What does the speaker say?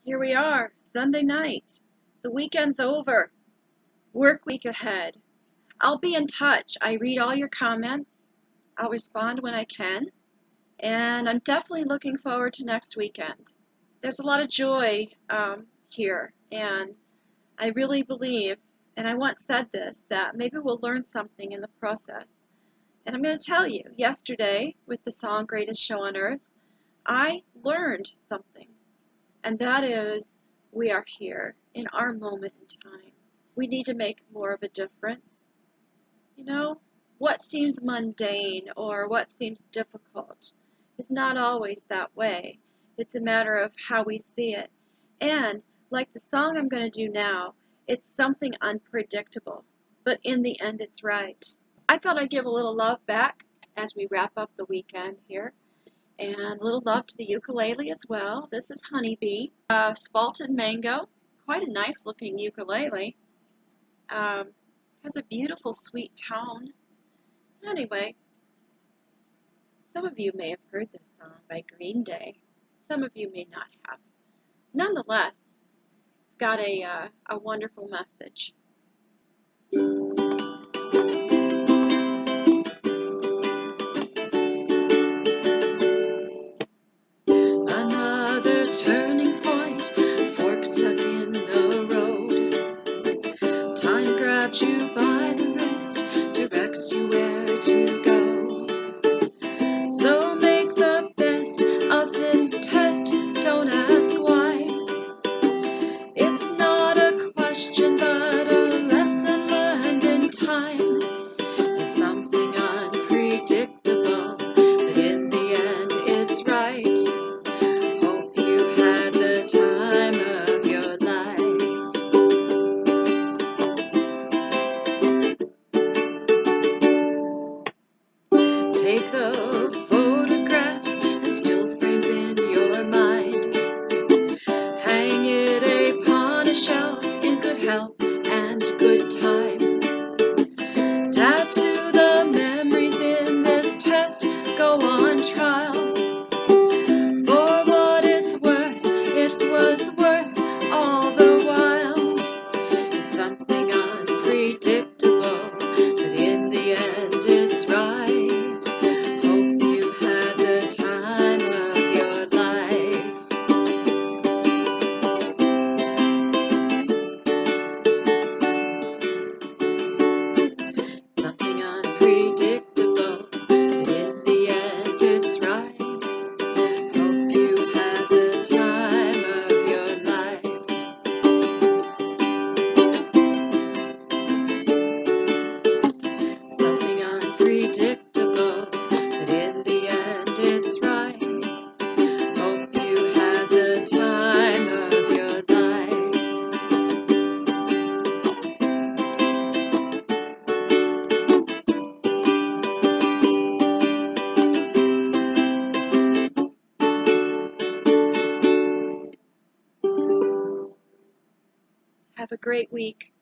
Here we are, Sunday night. The weekend's over. Work week ahead. I'll be in touch. I read all your comments. I'll respond when I can. And I'm definitely looking forward to next weekend. There's a lot of joy here. And I really believe, and I once said this, that maybe we'll learn something in the process. And I'm going to tell you, yesterday with the song Greatest Show on Earth, I learned something. And that is, we are here in our moment in time. We need to make more of a difference. You know, what seems mundane or what seems difficult is not always that way. It's a matter of how we see it. And like the song I'm going to do now, it's something unpredictable, but in the end it's right. I thought I'd give a little love back as we wrap up the weekend here. And a little love to the ukulele as well. This is Honeybee, Spalted Mango. Quite a nice looking ukulele. Has a beautiful sweet tone. Anyway, some of you may have heard this song by Green Day. Some of you may not have. Nonetheless, it's got a wonderful message. Another turning point, fork stuck in the road. Time grabs you by the wrist, directs you where to go. So make the best of this test, don't ask why. It's not a question, but a lesson learned in time. It's something unpredictable, but in the end it's right. Hope you had the time of your life. Take the photographs and still frames in your mind. Hang it upon a shelf in good health and good time. Tattoo the memories in this test, go on trial. For what it's worth, it was worth all the while. It's something unpredictable, but in the end it's right. Hope you had the time of your life. Something unpredictable, but in the end it's right. Hope you had the time of your life. Something unpredictable, but in the end it's right. Hope you had the time of your life. Have a great week.